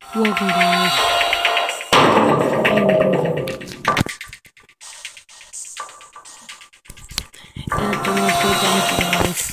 Welcome, guys. And I want to say thank you, guys.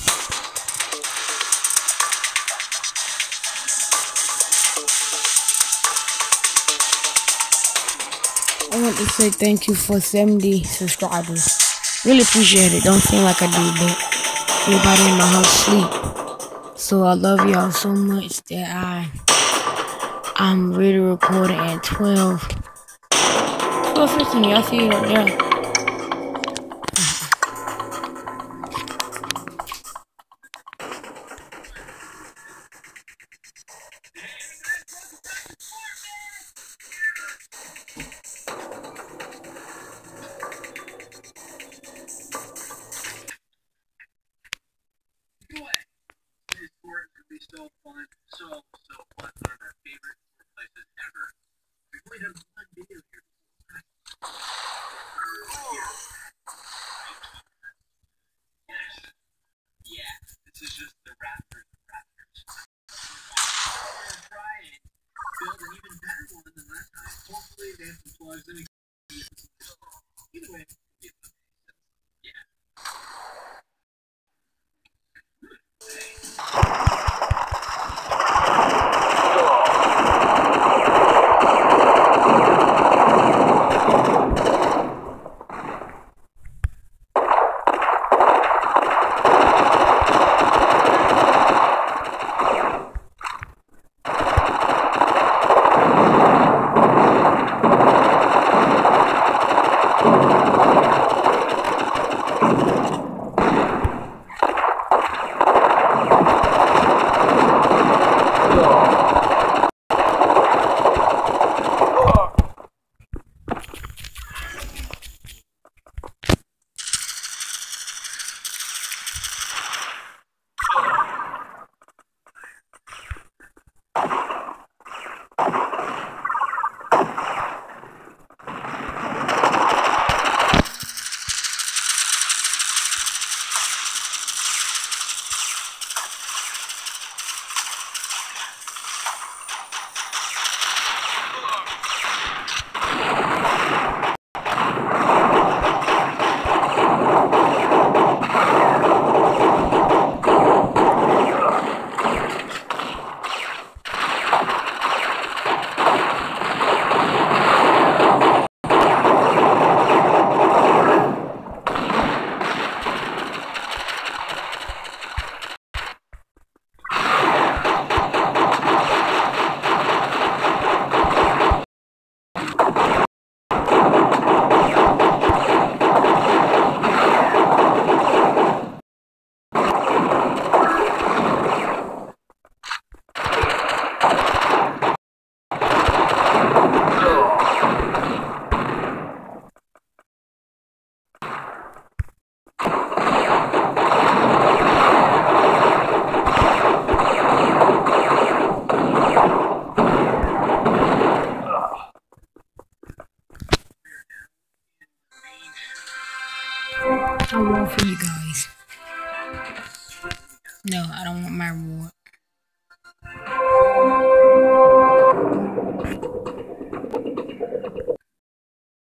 I want to say thank you for 70 subscribers. Really appreciate it. Don't seem like I do, but everybody in my house sleep. So I love y'all so much that I'm really recording at 12:15. Y'all see it right there. So fun, so fun. One of our favorite places ever. We've only done one video here. Yes. Yeah. This is just the Raptors of Raptors. We're gonna try and build an even better one than last time. Hopefully they have some plugs in it. Either way, yeah. I want for you guys. No, I don't want my reward.